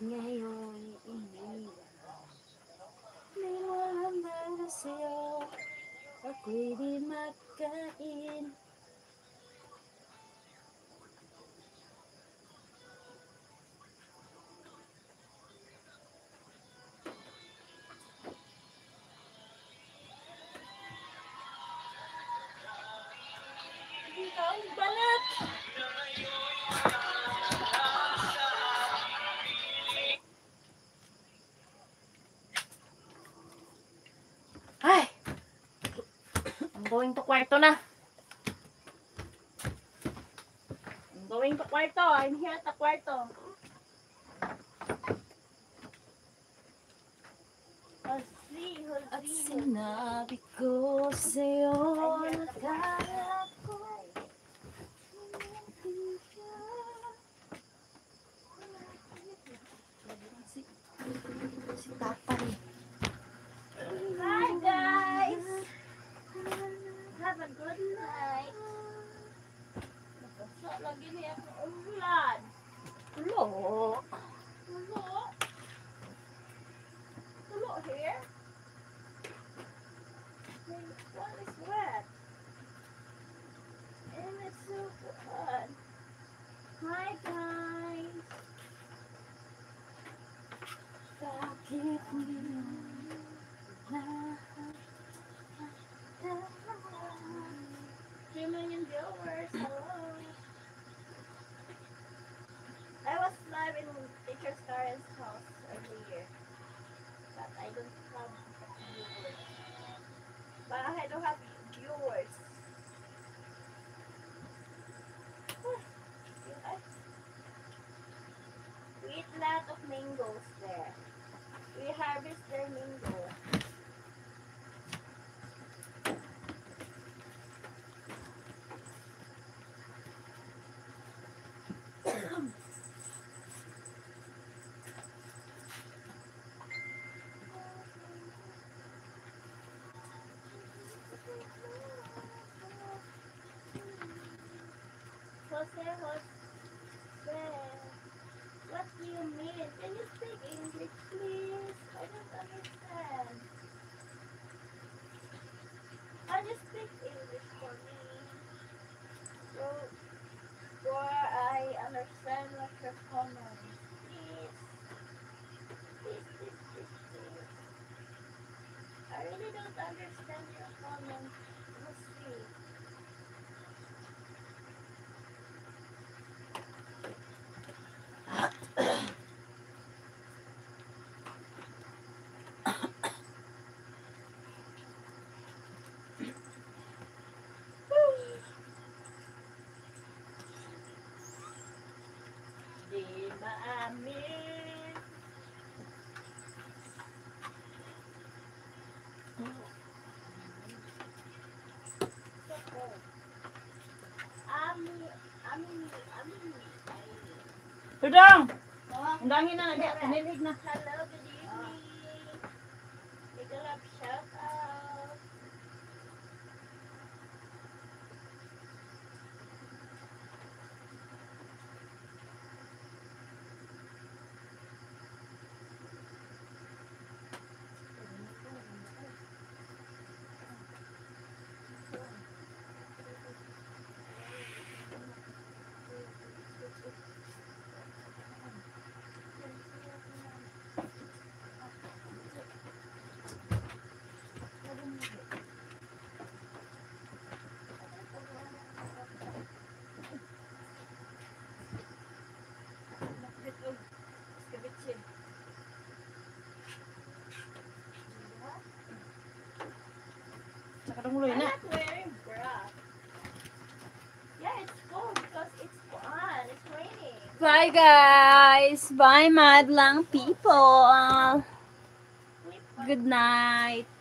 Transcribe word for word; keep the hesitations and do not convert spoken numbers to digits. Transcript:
ngayon iniwan. May walang para sa'yo, ako'y di magkain. Ang balat! Ay! I'm going to kwarto na. I'm going to kwarto. I'm here at the kwarto. At sinabi ko sa'yo na kaya ko. Si, si Tatay. Hi guys! Have a good night. Nagkasa lagi niya ang ulan. Tulo. Tulo. Tulo here. My wall is wet. And it's so hot. Hi guys. Bakit niyo lahat? three million viewers. Hello. I was live in Teacher Karen's house earlier, but I don't have viewers. But I don't have viewers. We eat a lot of mangoes there. We harvest their mango. Jose, Jose, what do you mean? Can you speak English, please? I don't understand. Can you speak English for me? So, for I understand what you're comment. Please. Please, please, please, please. I really don't understand your comment. Let's see. Di maamin. Ami, ami, ami. Tudong! Ang dangin na, nanilig na. Hello, good evening. Big love shout out. Nakadumuloy I'm na. not wearing bra. Yeah, it's cold because it's on. It's raining. Bye guys! Bye madlang people! Sleep on. Good night!